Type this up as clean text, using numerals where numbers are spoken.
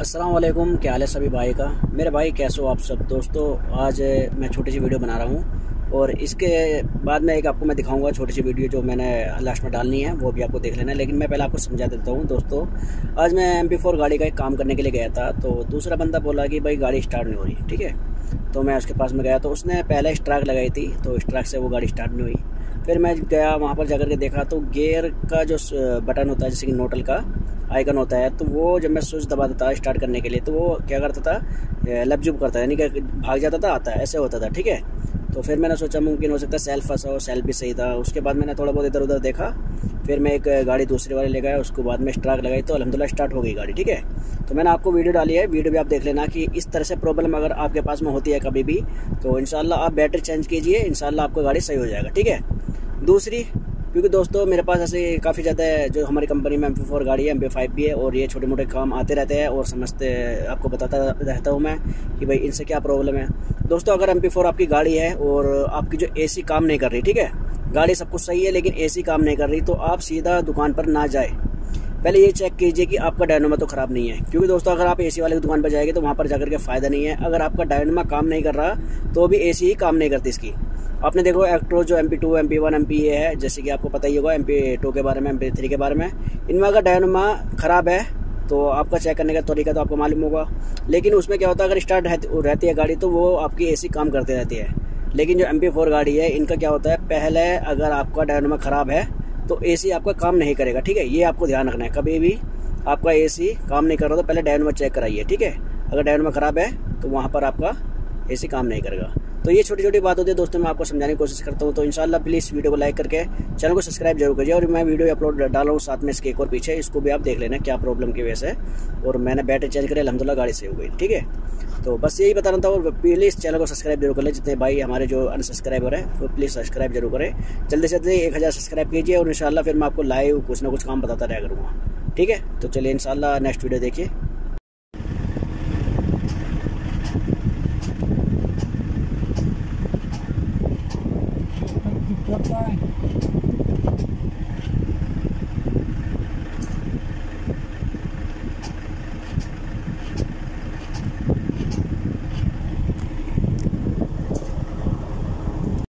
अस्सलाम वालेकुम। क्या हाल है सभी भाई का। मेरे भाई कैसे हो आप सब। दोस्तों आज मैं छोटी सी वीडियो बना रहा हूँ और इसके बाद में एक आपको मैं दिखाऊंगा छोटी सी वीडियो जो मैंने लास्ट में डालनी है, वो भी आपको देख लेना है। लेकिन मैं पहले आपको समझा देता हूँ। दोस्तों आज मैं MP4 गाड़ी का एक काम करने के लिए गया था, तो दूसरा बंदा बोला कि भाई गाड़ी स्टार्ट नहीं हो रही। ठीक है, तो मैं उसके पास में गया तो उसने पहले स्ट्राक लगाई थी, तो स्ट्राक से वो गाड़ी स्टार्ट नहीं हुई। फिर मैं गया वहाँ पर जाकर के देखा तो गियर का जो बटन होता है, जैसे कि न्यूट्रल का आइकन होता है, तो वो जब मैं स्विच दबाता था स्टार्ट करने के लिए तो वो क्या करता था, लपजुप करता है, यानी कि भाग जाता था, आता है, ऐसे होता था। ठीक है, तो फिर मैंने सोचा मुमकिन हो सकता है सेल्फ फंसा हो, सेल्फ भी सही था। उसके बाद मैंने थोड़ा बहुत इधर उधर देखा, फिर मैं एक गाड़ी दूसरी वाले ले गया, उसके बाद में स्ट्राक लगाई तो अल्हम्दुलिल्लाह स्टार्ट हो गई गाड़ी। ठीक है, तो मैंने आपको वीडियो डाली है, वीडियो भी आप देख लेना कि इस तरह से प्रॉब्लम अगर आपके पास में होती है कभी भी, तो इंशाल्लाह आप बैटरी चेंज कीजिए, इंशाल्लाह आपको गाड़ी सही हो जाएगा। ठीक है, दूसरी, क्योंकि दोस्तों मेरे पास ऐसे काफ़ी ज़्यादा जो हमारी कंपनी में MP4 गाड़ी है, MP5 भी है, और ये छोटे मोटे काम आते रहते हैं और समझते आपको बताता रहता हूँ मैं कि भाई इनसे क्या प्रॉब्लम है। दोस्तों अगर MP4 आपकी गाड़ी है और आपकी जो AC काम नहीं कर रही, ठीक है, गाड़ी सब कुछ सही है लेकिन AC काम नहीं कर रही, तो आप सीधा दुकान पर ना जाए, पहले ये चेक कीजिए कि आपका डायनोमा तो ख़राब नहीं है। क्योंकि दोस्तों अगर आप AC वाले की दुकान पर जाएंगे तो वहाँ पर जाकर के फ़ायदा नहीं है। अगर आपका डायनोमा काम नहीं कर रहा तो भी AC ही काम नहीं करती इसकी। आपने देखो एक्ट्रो जो MP2, MP1, MP है, जैसे कि आपको पता ही होगा MP2 के बारे में, MP3 के बारे में, इनमें अगर डायनोमा ख़राब है तो आपका चेक करने का तरीका तो आपको मालूम होगा। लेकिन उसमें क्या होता है, अगर स्टार्ट रहती है गाड़ी तो वो आपकी AC काम करती रहती है। लेकिन जो MP4 गाड़ी है इनका क्या होता है, पहले अगर आपका डायनोमा ख़राब है तो AC आपका काम नहीं करेगा। ठीक है, ये आपको ध्यान रखना है। कभी भी आपका AC काम नहीं कर रहा तो पहले डायनोमा चेक कराइए। ठीक है, अगर डायनोमा ख़राब है तो वहाँ पर आपका AC काम नहीं करेगा। तो ये छोटी छोटी बात होती है दोस्तों, मैं आपको समझाने की कोशिश करता हूँ। तो इंशाल्लाह प्लीज़ वीडियो को लाइक करके चैनल को सब्सक्राइब जरूर कीजिए। और मैं वीडियो अपलोड डाल रहा हूँ साथ में इसके एक और पीछे, इसको भी आप देख लेना क्या प्रॉब्लम की वजह से। और मैंने बैटरी चेंज करी, अल्हम्दुलिल्लाह गाड़ी सही हो गई। ठीक है, तो बस यही बताना था। और प्लीज़ चैनल को सब्सक्राइब जरूर कर लें। जितने भाई हमारे जो अनसब्सक्राइबर है वो प्लीज़ सब्सक्राइब जरूर करें। जल्दी से जल्दी 1000 सब्सक्राइब कीजिए और इंशाल्लाह फिर मैं आपको लाइव कुछ ना कुछ काम बताता रहा करूँगा। ठीक है, तो चलिए इंशाल्लाह नेक्स्ट वीडियो देखिए।